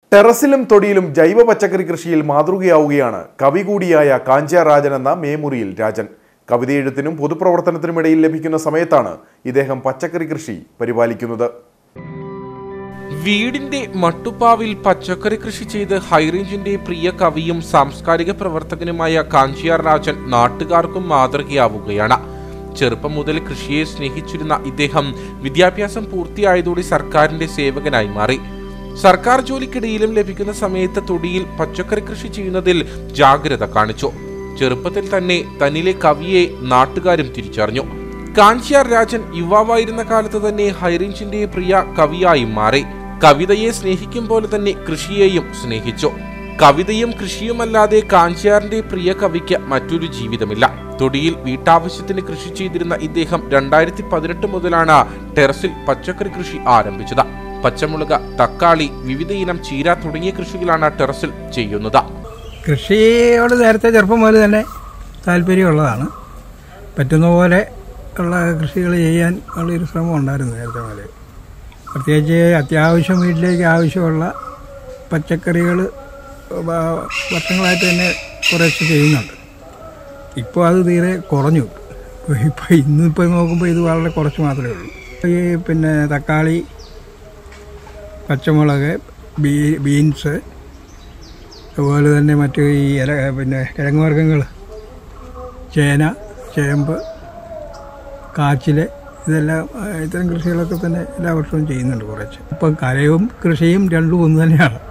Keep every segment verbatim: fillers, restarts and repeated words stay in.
ടെറസിലും തൊടിയിലും ജൈവ പച്ചക്കറി കൃഷിയിൽ മാതൃകയാവുകയാണ് കവി കൂടിയായ കാഞ്ചിയാർ രാജൻ എന്ന മേമുറിയിൽ രാജൻ. കവിതയെഴുത്തിനും പൊതുപ്രവർത്തനത്തിനുമിടയിൽ ലഭിക്കുന്ന സമയത്താണ് ഇദ്ദേഹം പച്ചക്കറി കൃഷി പരിപാലിക്കുന്നത്. വീടിന്റെ മട്ടുപ്പാവിൽ പച്ചക്കറി കൃഷി ചെയ്ത് ഹൈറേഞ്ചിന്റെ പ്രിയ കവിയും സാംസ്കാരിക പ്രവർത്തകനുമായ കാഞ്ചിയാർ രാജൻ നാട്ടുകാർക്കും മാതൃകയാവുകയാണ്. ചെറുപ്പം മുതൽ കൃഷിയെ സ്നേഹിച്ചിരുന്ന ഇദ്ദേഹം വിദ്യാഭ്യാസം പൂർത്തിയായതോടെ സർക്കാരിന്റെ സേവകനായി മാറി. സർക്കാർ ജോലിക്കിടയിലും ലഭിക്കുന്ന സമയത്ത് തൊടിയിൽ പച്ചക്കറി കൃഷി ചെയ്യുന്നതിൽ ജാഗ്രത കാണിച്ചു. ചെറുപ്പത്തിൽ തന്നെ തന്നിലെ കവിയെ നാട്ടുകാരും തിരിച്ചറിഞ്ഞു. കാഞ്ചിയാർ രാജൻ യുവാവായിരുന്ന കാലത്ത് തന്നെ ഹൈറേഞ്ചിന്റെ പ്രിയ കവിയായി മാറി. കവിതയെ സ്നേഹിക്കും പോലെ തന്നെ കൃഷിയെയും സ്നേഹിച്ചു. കവിതയും കൃഷിയുമല്ലാതെ കാഞ്ചിയാറിന്റെ പ്രിയ കവിക്ക് മറ്റൊരു ജീവിതമില്ല. തൊടിയിൽ വീട്ടാവശ്യത്തിന് കൃഷി ചെയ്തിരുന്ന ഇദ്ദേഹം രണ്ടായിരത്തി പതിനെട്ട് മുതലാണ് ടെറസിൽ പച്ചക്കറി കൃഷി ആരംഭിച്ചത്. പച്ചമുളക്, തക്കാളി, വിവിധ ഇനം ചീര തുടങ്ങിയ കൃഷികളാണ് ടെറസിൽ ചെയ്യുന്നത്. കൃഷിയോട് നേരത്തെ ചെറുപ്പം മുതൽ തന്നെ താല്പര്യമുള്ളതാണ്. പറ്റുന്ന പോലെ ഉള്ള കൃഷികൾ ചെയ്യാൻ ഉള്ളൊരു ശ്രമം ഉണ്ടായിരുന്നു നേരത്തെ മുതൽ. പ്രത്യേകിച്ച് അത്യാവശ്യം വീട്ടിലേക്ക് ആവശ്യമുള്ള പച്ചക്കറികൾ വർഷങ്ങളായിട്ട് തന്നെ കുറച്ച് ചെയ്യുന്നുണ്ട്. ഇപ്പോൾ അത് തീരെ കുറഞ്ഞു. ഇപ്പോൾ ഇന്നിപ്പോൾ നോക്കുമ്പോൾ ഇത് വളരെ കുറച്ച് മാത്രമേ ഉള്ളൂ. ഈ പിന്നെ തക്കാളി, പച്ചമുളക്, ബീ ബീൻസ് അതുപോലെ തന്നെ മറ്റു ഈ ഇല പിന്നെ കിഴങ്ങ് വർഗ്ഗങ്ങൾ, ചേന, ചേമ്പ്, കാച്ചിൽ, ഇതെല്ലാം ഇത്തരം കൃഷികളൊക്കെ തന്നെ എല്ലാ വർഷവും ചെയ്യുന്നുണ്ട് കുറച്ച്. ഇപ്പം കലയും കൃഷിയും രണ്ടും ഒന്ന് തന്നെയാണ്.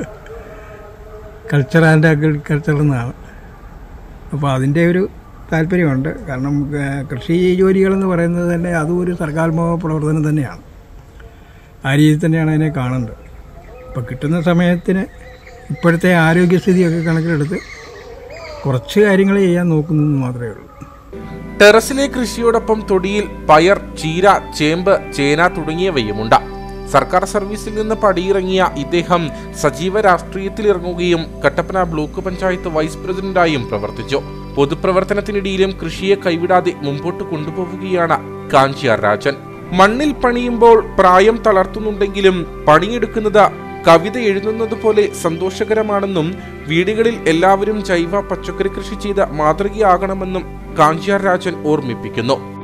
കൾച്ചർ ആൻഡ് അഗ്രികൾച്ചർ എന്നാണ്. അപ്പോൾ അതിൻ്റെ ഒരു താല്പര്യമുണ്ട്. കാരണം കൃഷി ജോലികളെന്ന് പറയുന്നത് തന്നെ അതും ഒരു സർക്കാത്മക പ്രവർത്തനം തന്നെയാണ്. ആ രീതിയിൽ തന്നെയാണ് അതിനെ കാണുന്നത്. അപ്പോൾ കിട്ടുന്ന സമയത്തിന് ഇപ്പോഴത്തെ ആരോഗ്യസ്ഥിതിയൊക്കെ കണക്കിലെടുത്ത് കുറച്ച് കാര്യങ്ങൾ ചെയ്യാൻ നോക്കുന്നത് മാത്രമേ ഉള്ളൂ. ടെറസിലെ കൃഷിയോടൊപ്പം തൊടിയിൽ പയർ, ചീര, ചേമ്പ്, ചേന തുടങ്ങിയവയുമുണ്ട്. സർക്കാർ സർവീസിൽ നിന്ന് പടിയിറങ്ങിയ ഇദ്ദേഹം സജീവ രാഷ്ട്രീയത്തിലിറങ്ങുകയും കട്ടപ്പന ബ്ലോക്ക് പഞ്ചായത്ത് വൈസ് പ്രസിഡന്റായും പ്രവർത്തിച്ചു. പൊതുപ്രവർത്തനത്തിനിടയിലും കൃഷിയെ കൈവിടാതെ മുമ്പോട്ട് കൊണ്ടുപോവുകയാണ് കാഞ്ചിയാർ രാജൻ. മണ്ണിൽ പണിയുമ്പോൾ പ്രായം തളർത്തുന്നുണ്ടെങ്കിലും പണിയെടുക്കുന്നത് കവിത എഴുതുന്നത് പോലെ സന്തോഷകരമാണെന്നും വീടുകളിൽ എല്ലാവരും ജൈവ പച്ചക്കറി കൃഷി ചെയ്ത് മാതൃകയാകണമെന്നും കാഞ്ചിയാർ രാജൻ ഓർമ്മിപ്പിക്കുന്നു.